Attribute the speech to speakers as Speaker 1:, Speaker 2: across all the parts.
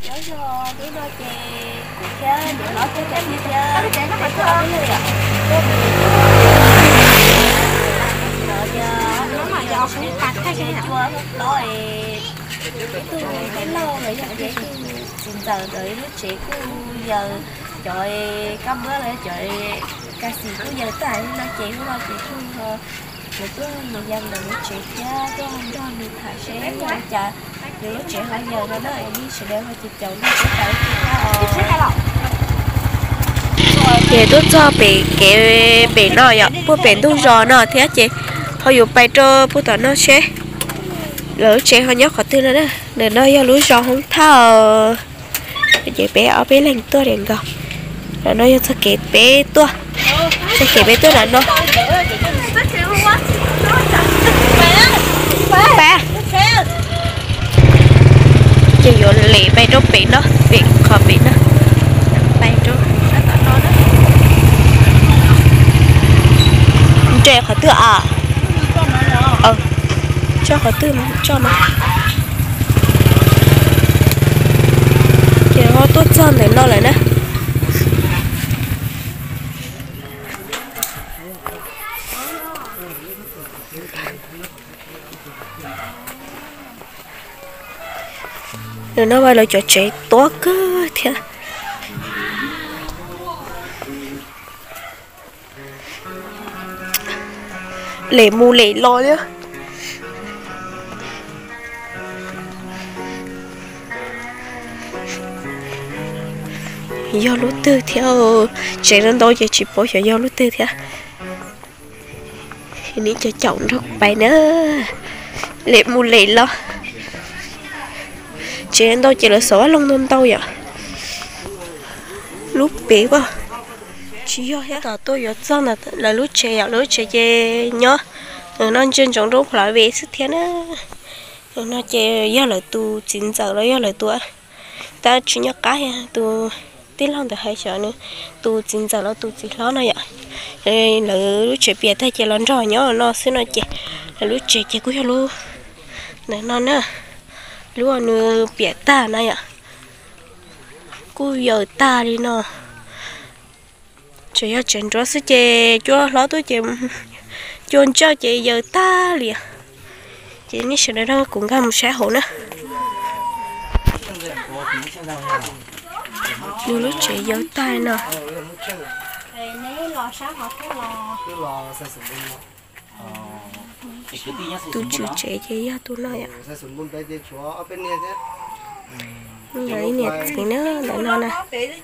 Speaker 1: nhớ cho cái đôi chè của cha để nó cho chè như cha để nó phải có cái gì ạ rồi giờ nó mà do cái tạt cái gì chua rồi cái lâu rồi vậy xin giờ đợi lúc chị cứ giờ trời cắm bữa lại trời ca sĩ cứ giờ tại nó chị của nó chị cứ rồi tôi người dân là lúc chị cha tôi không cho mình thả xe cho chả để lúc chị hỏi giờ nó nói đi sẽ đeo vào chị chồng nó sẽ tại chị tôi cho bị nó vậy bố bị tôi rò nó thế chị họ dùng bài cho bố tao nó xe lỡ chị họ nhớ khó tin nữa đó để nó do lúa rò không thao chị bé ở bé lên tôi đèn gọc là nó sẽ kẹt bé tôi sẽ kẹt bé tôi là nó ba chị vô lì bay trốn bị nó bị khó bị nó bay trốn nó đó trẻ khó tựa à cho khó tựa mà cho mà chị nó tốt chân để nó lại nè rồi nó bay lại cho trẻ to cơ thiệt lệ mù lệ lo nhá do lúa tư theo trẻ nó đâu chỉ bố cho do lúa tư theo ní cho chồng nó bài nữa lệ mù lệ lo chị em tôi chỉ là số lông thôn tôi vậy lúc bé quá chỉ do hết là tôi giờ xong là lúc trẻ chơi nhớ nó trên trong lúc lại về sức thiên á nó chơi do là tu 9 giờ đó do là tu ta chỉ nhớ cái tu tí lòng được hay sợ nữa tu 9 giờ nó tu chỉ lo này vậy là lúc trẻ bé thay chơi lớn rồi nhớ nó xưa nó chơi là lúc trẻ chơi cũng luôn này nó nữa luôn nữa bé ta này ạ cô giờ ta đi nó chơi chuyện đó sẽ chơi cho nó tôi chơi chôn cho chị giờ ta liền chị ní sẽ đó cũng có một xã hội nữa nhiều lúc chị giờ ta nè tôi chịu trẻ chị ya tôi nói ạ vậy nè thì nó lại nó nè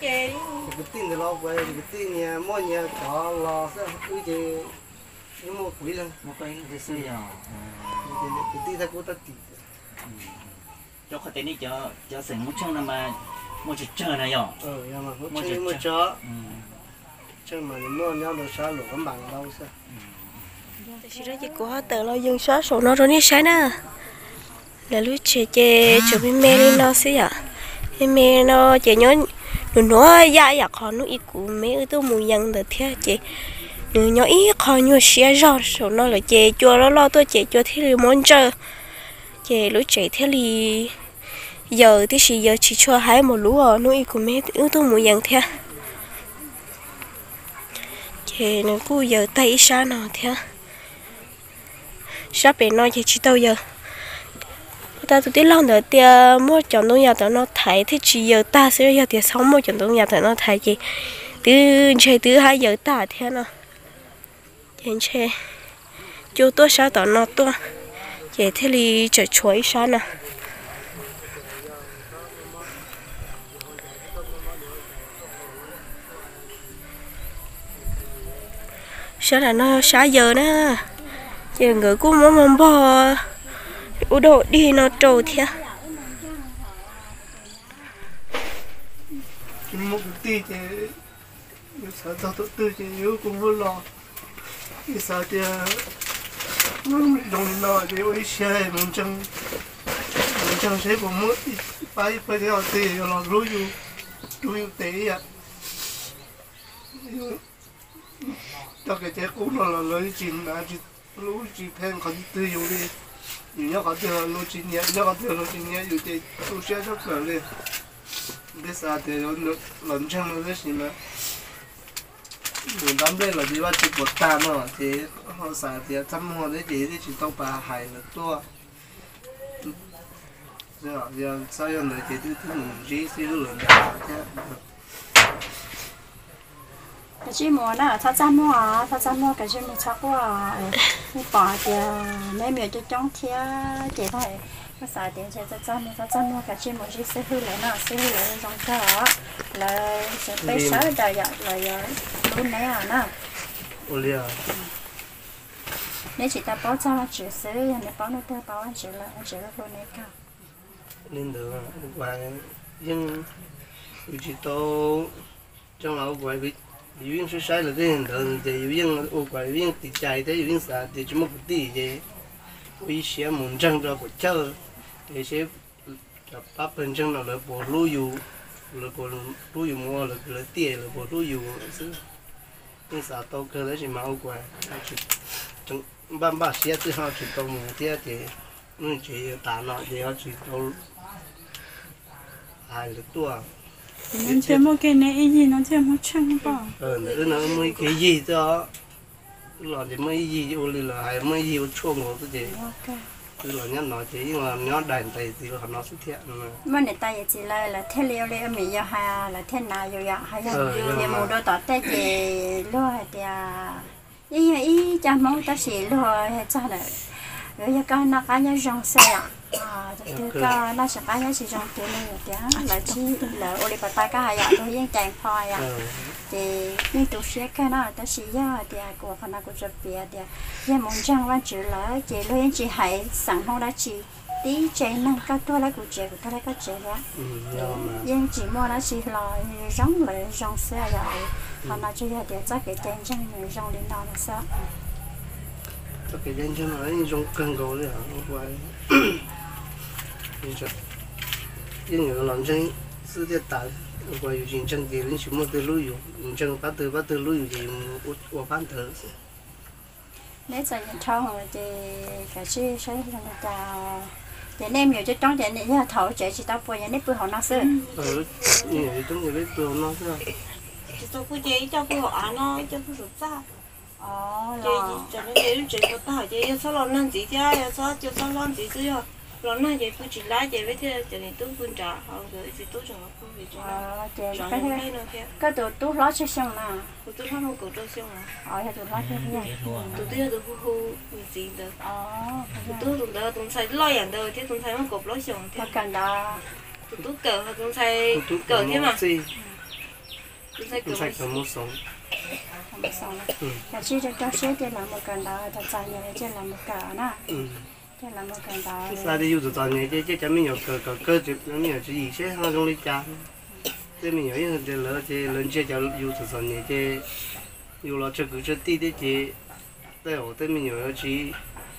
Speaker 2: cho cái tên này cho sừng một trong mà một chút chờ này nhở
Speaker 3: một chó chơi mà mua nhau được sao lỗ cắm bằng đâu sao
Speaker 1: thì đó chị của tự lo dân xóa sổ nó rồi ní sáng nè là lúc chị chuẩn bị mẹ lên nó xí ạ mẹ nó chị nhớ nó dạ còn nó ít của mấy tôi mùi nhận được thế chị nhỏ ít còn nhiều xe rau sổ nó là chị cho nó lo tôi chị cho thế là món chơi chị lúc chị thế thì giờ thì giờ chỉ cho hai một lúa ở nuôi của mấy tôi mùi nhận thế chị nó cứ giờ tay xa nào thế sắp đến nói chỉ tao giờ ta tụi lòng nữa tia mua chọn đông nhà tao nó thấy thì chỉ giờ ta sẽ giờ tia sống mua chọn đông nhà tao nó thấy gì từ chơi từ 2 giờ ta thế nào trên chơi chú tôi sao tao nó tôi vậy thế thì chơi chuối sao nè sao là nó 6 giờ nữa giờ người cũng mong bò u đồ đi nó trâu thế
Speaker 3: một tí thì sợ tao tự tư thì yếu cũng vô lo thì sao thì nó đồng nó thì ôi xe mình chẳng sẽ cũng mất phải theo tí là lúa tí à cho cái chế cũng là lấy chìm là chỉ lúa chỉ phen còn tư dụng đi nhiều nhất có thể là lúa chín nhẹ nhất có thể là lúa chín nhẹอยู่ที่ตู้เชื่อชอบเกิดเลย cái sao thì nó lần chăng nó cái gì mà mình đâm lên là đi vào chỉ bột tan mà thì họ xài thì chăm họ đấy thì chỉ tao bà hải là to giờ sao giờ này thì tôi mình chỉ xíu lần đó chứ
Speaker 4: cái gì mua nè tháo chăn mua cái gì mua chắc quá mua bỏ thì mấy miếng cho trống thia chỉ thôi cái xài tiền sẽ tháo chăn mua cái gì mua chỉ sẽ hư lại trong đó là sẽ phải xả đại dạ là luôn này à nè
Speaker 3: Olia
Speaker 4: nếu chỉ ta bảo cho là chỉ sẽ nếu bảo nó ta bảo anh chỉ là luôn này cả
Speaker 3: nên được và nhưng chỉ tao trong lão quậy bị viên số sai là cái hình tượng thì viên ô quậy viên thì chạy tới viên xã thì chỉ một tí thì vì sẽ muốn trăng cho của chơi thì sẽ bắt bên trong là bộ lưu dụ là bộ lưu dụ mua là tiền là bộ lưu dụ viên xã tao cơ đấy chỉ máu quậy trong ban ba xe thì họ chỉ tao mua tiền thì nó chỉ tả nó thì họ chỉ tao hai lượt tua
Speaker 4: nó chơi một cái này gì nó chơi một chân bỏ
Speaker 3: nữa nó mới cái gì cho là thì mới gì ô là hay mới gì chuông của cái gìคือเราเนี่ยน้อยจีว่าเนี่ยได้แต่จีว่าเขาน้อยสุดเทียน
Speaker 4: มันเนี่ยตายจีละเทเลียวเลยมียาหาละเทนาอยู่ยาหายเนี่ยมูโดต่อแต่เจลัวเดียอีจานมองตาสีลัวจ้าเลยrồi cái nó cái nhà rong xe từ cái nó sẽ cái nhà chỉ rong tiền này tiếng là chi là ô đi bắt tay cái hay thôi nhưng chàng phoi thì nhưng tụ xe cái nó ta chỉ ra thì của phần nào của chụp bìa thì nhưng muốn chăng văn chữ là chỉ luôn chỉ hay sẵn không đã chỉ tí chơi năng các tôi lấy của chơi của tôi lấy các chơi đó nhưng chỉ mua nó chỉ là rong xe rồi phần nào chơi thì chắc cái chàng chăng rong đến đó là sao
Speaker 3: cái dân cho nó dùng cân cầu đấy hả quay nhưng người làm chân sự tiết tải quay dùng chân thì lên chỉ một từ lối dùng chân bắt từ lối thì của phán thử
Speaker 4: nếu giờ nhận thâu thì cái gì sẽ làm ta để nem nhiều cho trong để này là thấu chạy chỉ tao bồi nên bồi họ nó sơ
Speaker 3: nhiều trong người biết bồi nó sơ
Speaker 1: chỉ tao bồi chạy cho bồi họ nó cho bồi sụp ra chị cho nên chị chị có tao chị sao lo năng gì chứ sao cho sao lo gì chứ lo năng chị cũng chỉ lái chị với thế chị này tôi phân trả họ rồi chị tôi chẳng có gì cho
Speaker 4: cái tụi tôi lo chơi xong nè
Speaker 1: tôi không có chơi xong
Speaker 4: à hay tụi lo chơi gì
Speaker 1: tụi tôi hu gì được tôi tụi sai loอย่างเดียวที่tụi saiมันกบlo xong thế
Speaker 4: cần đó
Speaker 1: tụi cờ tụi sai cờ thế mà
Speaker 3: tụi sai cờ một sống
Speaker 4: không xong là chỉ cho xe để làm một cần đó thật ra như thế làm một cả nè để làm một cần đó
Speaker 3: sao đi dùng tụi này chứ chả mình nhiều cờ chụp mình nhiều gì chứ họ trong đi cha thế mình nhiều những cái lỡ chứ lớn chơi cho dùng tụi này chứ dùng là chơi cứ chơi tí đấy chứ thế ở thế mình nhiều chỉ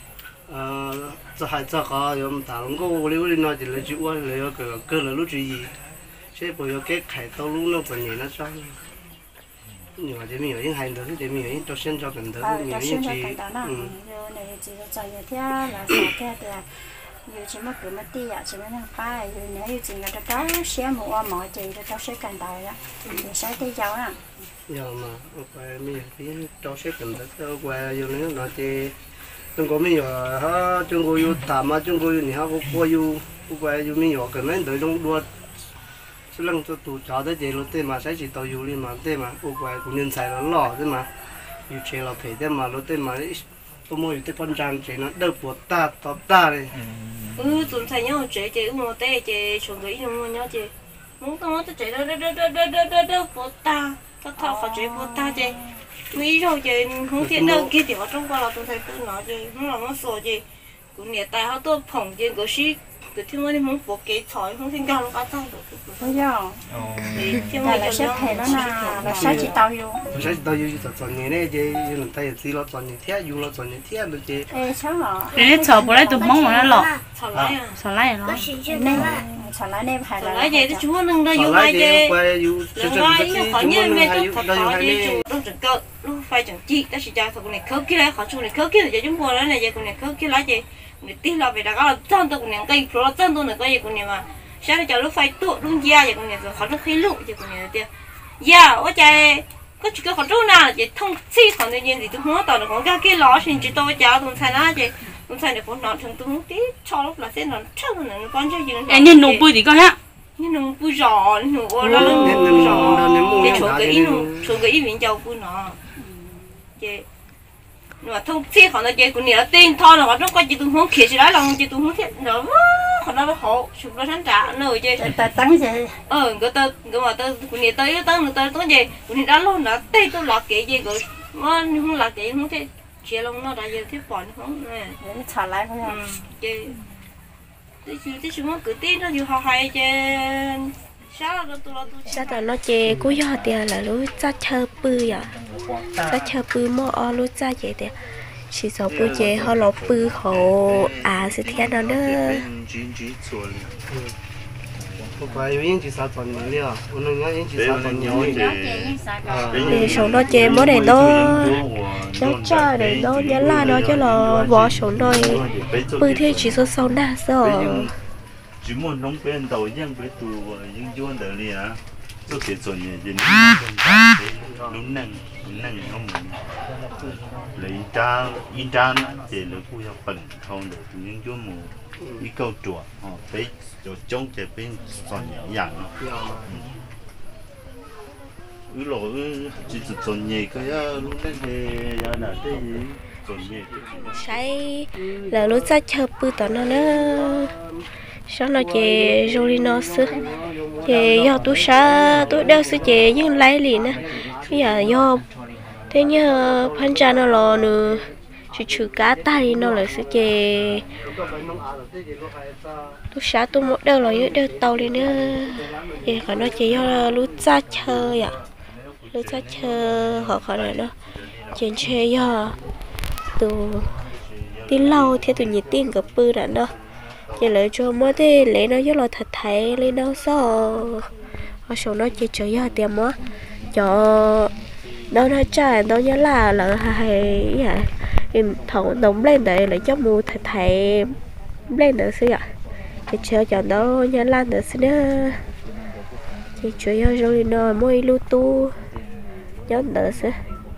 Speaker 3: cho hai cho họ dùng thằng cô liu liu nói chỉ là chịu qua là cờ là lúc gì chứ bây giờ cái khai tao lúc nó còn nhiều nó sao nhiều thì mình ở những hành đó thì mình ở những cho sen cho cần đó mình ở những gì
Speaker 4: rồi này chỉ cho như thế là sao thế thì nhiều chỉ mất cứ mất tiền chỉ mất năm ba rồi nếu chỉ là đó xe mua mọi gì đó sẽ cần đời đó thì sẽ đi giàu à
Speaker 3: giờ mà qua mình thì cho sẽ cần đó qua giờ nếu nói thì chúng có mình ở ha chúng có yêu thảm mà chúng có yêu nhiều có qua yêu mình ở cần đến đời trong đua lăng cho tụ chó đấy thì lúc thế mà sẽ chỉ tàu du lịch mà thế mà ô quay cũng nên xài nó lỏ thế mà yêu chơi là phải thế mà lúc thế mà tôi mua cái con trang chơi nó đỡ bột ta tọt ta đây
Speaker 1: tụi thầy nhau chơi mua té chơi chuẩn bị nhau nhau chơi muốn tao chơi đỡ bột ta các thằng phải chơi bột ta chơi mấy rồi chơi không thiệt đâu kia thì họ trong qua là tụi thầy cứ nói chơi không làm nó sổ chơi cũng nhẹ tay họ tôi phồng chơi cái gì cái thứ mà đi muốn bộ kế thỏi không sinh ra nó cá trong được
Speaker 4: bây giờ thì là xếp thẻ đó là sao chỉ tao vô
Speaker 3: sao chỉ tao vô cho chọn nhẹ này chứ lần tay chỉ lo chọn nhẹ thế dùng lo chọn nhẹ thế được chứ
Speaker 4: sao hả
Speaker 5: cái chảo bữa nay tụi mong mà nó lọ
Speaker 1: chảo lái à
Speaker 5: chảo lái nó
Speaker 4: chảo lái nem hay là
Speaker 1: lái gì thì chú nâng ra vô hai gì lái nó khỏi như mấy tôi phải khỏi gì chú nó chừng cơ nó phải chừng chi đó chỉ cho thằng này khớp kia lại khỏi chú này khớp kia thì chúng mua đó này giờ con này khớp kia lái gì người tin là về đó là chân tôi con này cây pro chân tôi này cây con này mà sáng nó cho lúc phải tụ luôn da vậy con này rồi họ nó khí lụ vậy con này tiền da ở chạy có chỉ có họ trâu nào chỉ thông xí thằng này gì tôi muốn tao nó còn cái lọ xin chỉ tôi chào tôi thay nó chị tôi thay được con nọ thằng tôi muốn tí cho lúc là sẽ nó trâu nó con cho gì nó
Speaker 5: anh nhìn nụ bươi thì coi ha
Speaker 1: nhưng nó bươi giò nó nó bươi giò để chỗ cái ý mình giàu bươi nọ chị mà thông xí thằng này chị con này tên thon là nó có chỉ tôi muốn kia chỉ nói là chỉ tôi muốn thiết nó họ nó họ chụp nó sáng trả nơi chứ
Speaker 4: ta tăng gì
Speaker 1: người ta mà ta con này tới gì con này đã luôn đã tây tôi lạc cái gì rồi mà không lạc cái không thế chỉ lòng nó đã giờ thiết bọn không nè
Speaker 4: trả lại không
Speaker 1: chứ tí chúng cứ tí nó nhiều họ hay chứ sao là nó chê cố do tiền là lối cha chơi bự à cha chơi bự mà ở lối cha vậy đấy chỉ sợ bự chê họ lọ bự họ sự thiên đó nữa thì số nó chê mỗi ngày đó nó chơi để đó nhớ là nó cho là bỏ số rồi bự thì chỉ số sau na sao
Speaker 6: chỉ muốn nông bên đầu dân với tù dân chuan đời này á, tôi kể chuyện gì đúng năng không lấy cha in cha để lấy cua cho phần không để tụi dân chuan mù đi câu chùa họ thấy chỗ trống để bên son nhàng lỗi chỉ chuyện gì cái lúc đấy thì là cái gì chuyện gì
Speaker 1: sai là lúc ra chơi bự tao nó sao nó chè rồi nó sứ chè do tôi sa tôi đeo sứ chè nhưng lấy liền á bây giờ do thế nhớ phân cha nó lò nữa chữ cá ta đi nó là sứ chè tôi sa tôi một đeo rồi đeo tàu đi nữa chè còn nó chè do lúc ra chơi à lúc ra chơi họ còn là nó chè chè do từ tin lâu theo từ nhiệt tiền gặp bự đã đó chỉ lấy cho mỗi thế lấy nó rất là thật thầy lấy nó sao họ số nó chỉ chơi giờ tiền mà cho nó trả nó nhớ là hay vậy thầu đóng lên đấy lấy cho mua thật thầy lên được xí ạ chỉ chơi cho nó nhớ lan được xí nữa chỉ chơi giờ rồi nó mỗi lưu tu nhớ được xí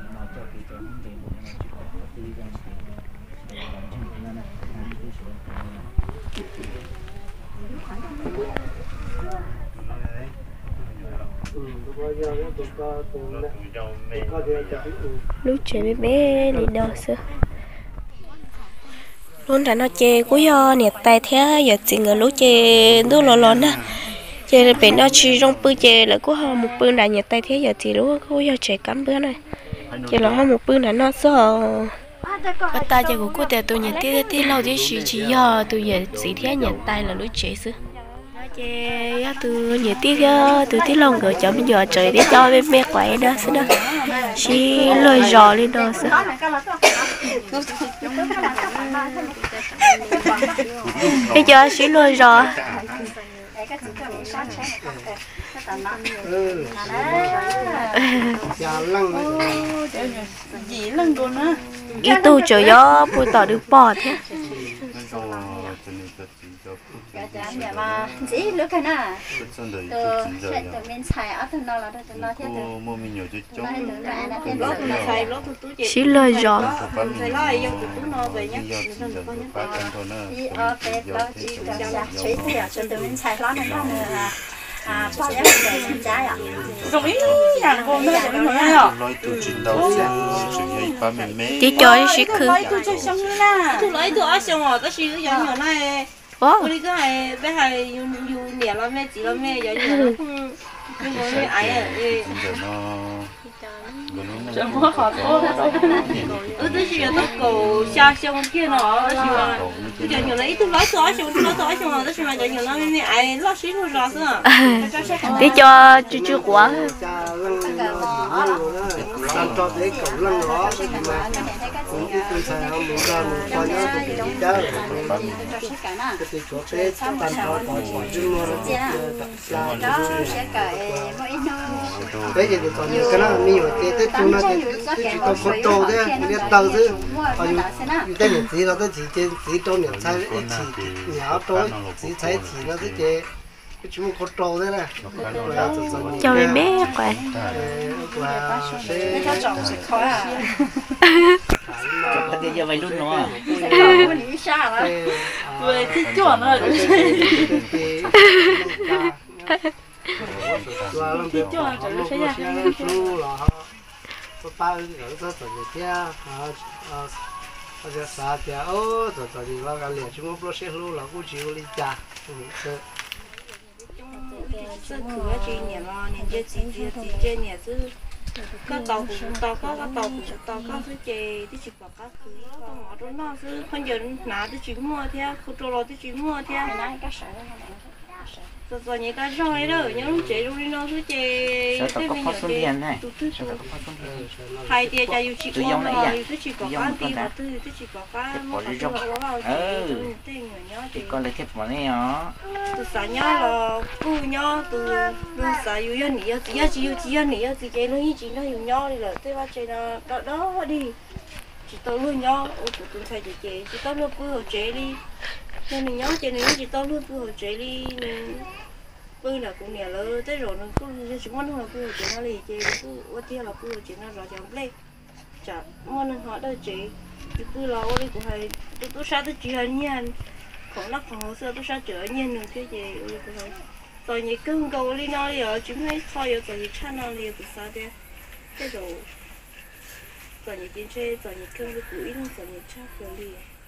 Speaker 1: lúc chơi bé bé đi đâu xưa luôn là nó chơi cuối giờ nhiệt tay thế giờ chỉ người lúc chơi đôi lò nè chơi bé nó chỉ trong bữa chơi là có một bữa là nhiệt tay thế giờ chỉ lúc cuối giờ chơi cắm bữa này chơi là một bữa là nó sợ bắt ta chơi của cô để tôi nhiệt tí lâu tí chỉ giờ tôi giờ chỉ thế nhiệt tay là lúc chơi xưa chè từ nhiều tí từ tí lâu rồi cho bây giờ trời để cho bên mẹ quậy đó xí đó xí lời rò lên đó xí bây giờ xí lời rò ý tu trời gió bôi tỏ được bò thế
Speaker 4: mà chỉ lúc cái nào từ mình xài ở từ nó là từ nó theo từ
Speaker 1: xí lời gió chỉ cho xí khứ
Speaker 5: tôi lấy tôi ở xong rồi tôi xí cái nhỏ nhỏ này tôi cái này bé hay dùng nhẹ lắm mẹ chỉ lắm mẹ giờ nhiều không nhưng mà mẹ ấy à chẳng có khó tôi chỉ là tôi cầu xa xong kia nó tôi giờ nhiều lấy tôi nói tôi xong rồi tôi mà giờ nhiều lắm mẹ ấy lo xí thôi rồi sao
Speaker 1: tí cho chú quá
Speaker 3: đấy thì còn cái nó nhiều cái chúng nó chỉ có photo đấy cái tàu chứ còn cái này chỉ nó chỉ trong những sai chỉ nhỏ tối chỉ thấy chỉ nó cái cái chú có trâu thế này
Speaker 1: cho mẹ bé quay
Speaker 4: cho chồng sẽ khó à
Speaker 2: có tiền giờ vậy luôn nó
Speaker 4: không nghĩ sao đó
Speaker 5: Vậy thì chọn rồi
Speaker 3: thì cho nó sẽ ra chú là có ba người rất là nhiều giờ sao thì rồi đi vào cái liền chúng nó sẽ luôn là cũng chịu đi cha
Speaker 5: Sơ cửa chị nhỉ mà nên chơi nhỉ chứ có tàu có thứ chè thứ chỉ có các thứ có ngõ đó nó chứ không giờ nã thứ chỉ mua theo không cho lo thứ chỉ mua theo rồi những cái roi đó những lúc chơi lúc đi nó thứ chè
Speaker 2: sao có phát xuống tiền này
Speaker 5: hai tia cha yêu chỉ có rồi thứ chỉ có cái tiền mà thứ chỉ có cái mua cái đồ vào
Speaker 2: thì con lấy thép vào này nó
Speaker 5: từ sáng nhá là cu nhá từ sáng yêu nhân nhỉ chỉ yêu nhỉ thì cái nó như chỉ nó yêu nhau đi là thế mà chơi nó đó đi chỉ tao luôn nhau tụi thầy chỉ tao luôn bữa chơi đi nên mình nhớ chơi này chỉ tao luôn bữa chơi đi bữa là cũng nhẹ lơ tới rồi nó cứ chúng nó là bữa chơi nó lì chơi bữa kia là bữa chơi nó rồi chẳng lên chả ngon họ đâu chơi thì cứ lo đi của thầy tôi sao tôi chỉ hơn nha còn lắc còn hồi xưa tôi sao chở nhiên được cái gì rồi nhỉ cưng cầu đi nó đi ở chúng mấy thôi rồi nhỉ chăn nó đi từ sao đấy cái rồi rồi nhỉ kiến chơi rồi nhỉ cưng với củi nó rồi nhỉ chắc rồi đi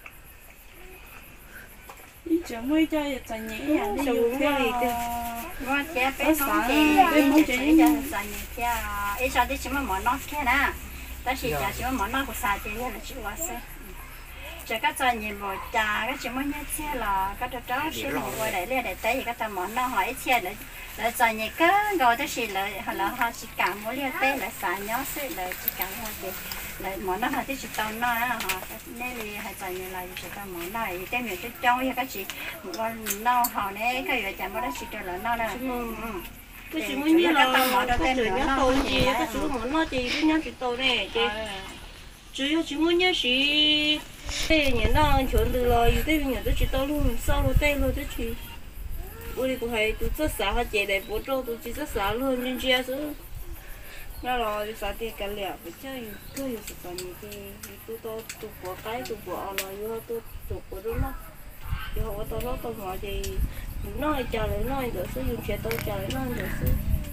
Speaker 7: chỉ mới chơi cho nhỉ à đi
Speaker 5: dùng cái gì thế
Speaker 4: mua chè bé sống chè mua chè cho xài chè ấy sao đấy chỉ mà món nó thế nè ta chỉ chả chỉ mà món nó của xài chè là chỉ quá xe chỉ các trò nhìn bộ trà các chỉ muốn nhét xe là các trò đó sẽ một quay lại lên để tới các trò món nó hỏi xe là trò nhìn cái gọi tới gì là họ chỉ cảm muốn lên tới là xài nhớ sẽ là chỉ cảm muốn thì là món nó họ chỉ tao nó họ nên là họ trò nhìn là chỉ tao món này tem nhiều trong các chị một con nó họ này cái gì chẳng có đó chỉ cho là nó là
Speaker 5: cái chỉ muốn nhớ là cái chữ nhớ tôi gì cái chữ muốn nó gì cái nhớ chữ tôi này chị chủ chỉ muốn nhớ gì thế nhỉ nó chuẩn từ rồi thế bây giờ tôi chỉ tao luôn sau rồi tên rồi tôi chỉ ui đi cũng hay tôi rất sợ họ chạy để bố trâu tôi chỉ rất sợ luôn nên chia chứ nó rồi sợ thì cả lẹ phải chơi cứ nhiều sự cần thì tôi bỏ cái tôi bỏ rồi tôi bỏ đúng không thì họ tôi hỏi thì nó chờ lại nó được sử dụng xe tôi chờ lại nó được sử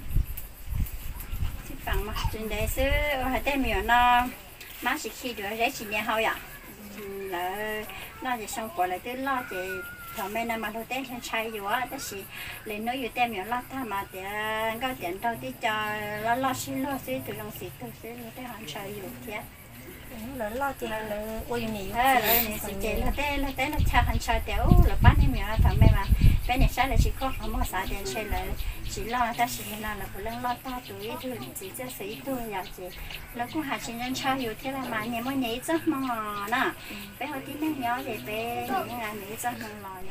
Speaker 4: bằng mà trên đấy sư họ tên miệng nó má chỉ khi được đấy chỉ nhà hậu ạ là nó chỉ xong qua lại tới lo thì thằng mấy năm mà đầu tiên sang chạy rồi á, đó là lên nóiอยู่tem miệng lo ta mà thì có tiền đâu thì cho lo xin từ trong xí từ xí nó tới hàng chạy rồi thế
Speaker 7: lớn lo tiền là ôi nhỉ
Speaker 4: là xí chạy là tới là cha hàng chạy tiểu là bán đi miệng thằng mấy mà bên này sai là chỉ có không có xả tiền chơi là chỉ lo ta chỉ là phụ lăng lo ta tuổi thôi chỉ cho xí thôi là chỉ là cũng hạt chỉ nhân chơi rồi thế là mà nhà mới nhảy rất mong nè bé hồi tí nó nhỏ thì bé những ngày nhảy rất mong lò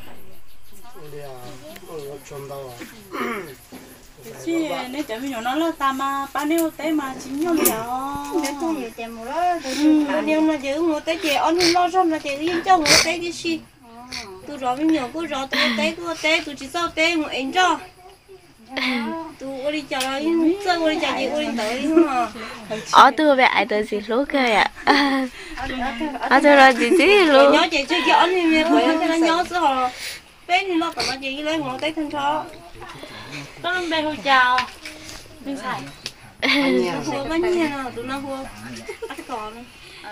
Speaker 7: chứ nếu chả bây giờ nó là ta mà bao nhiêu tế mà chính nhau liệu
Speaker 4: nếu tôi nhiều tiền mua đó
Speaker 5: nếu mà giữ mua tới chị ăn lo xong là chị yên cho mua tới cái gì tôi rõ với nhiều cô rõ tôi tôi chỉ sao tế một anh cho tôi đi chợ là tôi đi chợ gì tôi đi tới
Speaker 1: ở tôi về ai tới gì lúc kia ạ ở tôi là gì luôn
Speaker 5: nhớ chị chơi giỡn thì mình phải nó nhớ số họ bé thì nó còn nó chị lấy một tay thân chó
Speaker 7: nó lên bên hồi chào bên phải
Speaker 5: hùa bánh nha nào tụi nó hùa ăn còn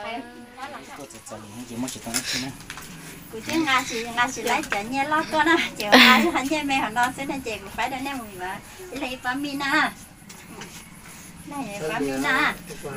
Speaker 2: chỉ muốn chỉ tao chứ nè
Speaker 4: của chứ nga chỉ lấy chợ nhé lo con á chiều nga chứ hắn mẹ họ nó sẽ là chè của phải đó nè mùi mà lấy famina này famina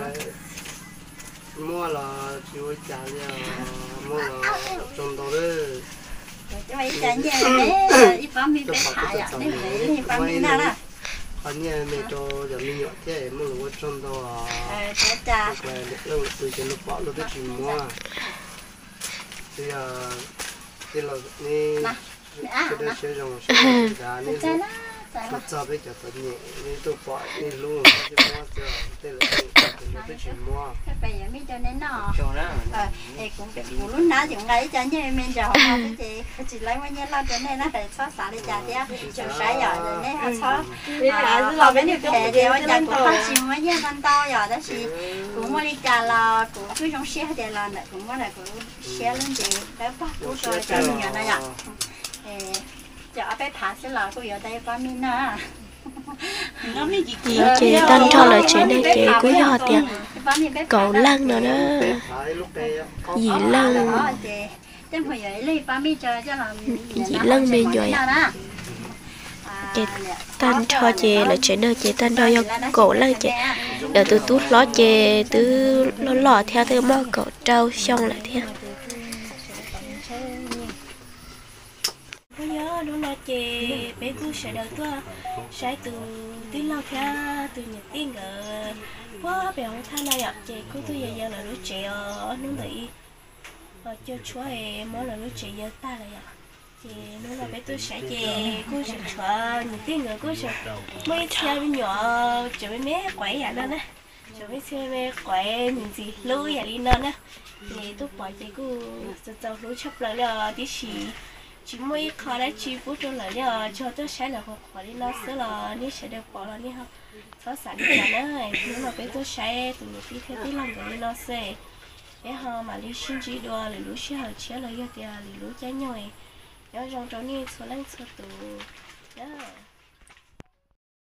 Speaker 3: mua là chịu trả mua là trồng đồ đấy
Speaker 4: chứ mấy chợ nhé bé ít famina bé thải à nên lấy famina đó
Speaker 3: anh nhà mẹ cho giờ mình nhọ thế mua là trồng đồ
Speaker 4: thế cha
Speaker 3: là lúc từ trên lúc bỏ lúc tới chỉ mua thì là nè cái đó sẽ dùng giá nè tôi cho bây giờ tôi nhẹ nên tôi bỏ đi luôn cái mua cho đây là tôi chỉ mua
Speaker 4: cái bây giờ mình cho nên nó
Speaker 2: cho đó
Speaker 4: thì cũng lúc nào cũng lấy cho như mình cho họ cái chỉ lấy mấy nhát lo cho nên nó để xóa xả đi trả đi chừng sáng giờ rồi nên họ xóa họ bên được thẻ thì bây giờ cũng không chịu mấy nhát ăn to giờ đó thì cũng mới đi trả là cũng cứ trong xe thì là cũng có là cũng xe lên thì bé bắt cũng cho mình nhận này ạ giờ bé phá sẽ là cũng ở đây có mình à
Speaker 7: nó mới chỉ
Speaker 1: chị tân cho lời chị này chị cũng cho tiền cậu lăng nữa đó dì lăng dì lăng bên rồi chị tân cho chị là chị đưa chị tân cho cậu lăng chị để từ tút lót chị từ nó lọt theo từ mò cậu trâu xong lại theo nhớ nó là chị bé cứ sẽ đợi tôi sẽ từ lo theo từ nhật tiên ở quá bé không thay này ạ chị cứ tôi giờ là đứa trẻ ở nó bị cho chúa em mới là đứa trẻ giờ ta rồi ạ chị nó là bé tôi sẽ chị cứ sẽ chờ nhật tiên ở cứ sẽ mấy xe bên nhỏ chờ mấy mé quậy vậy đó nè chờ mấy xe mé quậy mình gì lưu vậy đi nữa nè thì tôi bỏ chị cứ cho lúa chấp lại là tí xì chỉ mới khó đấy chỉ phụ cho lại nhờ cho tôi sẽ là học khỏi đi nó sẽ là ní sẽ được bỏ là ní học có sẵn cả đấy nhưng mà bé tôi sẽ từ những cái thứ làm cái nó sẽ bé họ mà đi xin chỉ đua là lúa sẽ học chia là do tiền là lúa trái nhồi nhớ trong chỗ ní số lần số tụ đó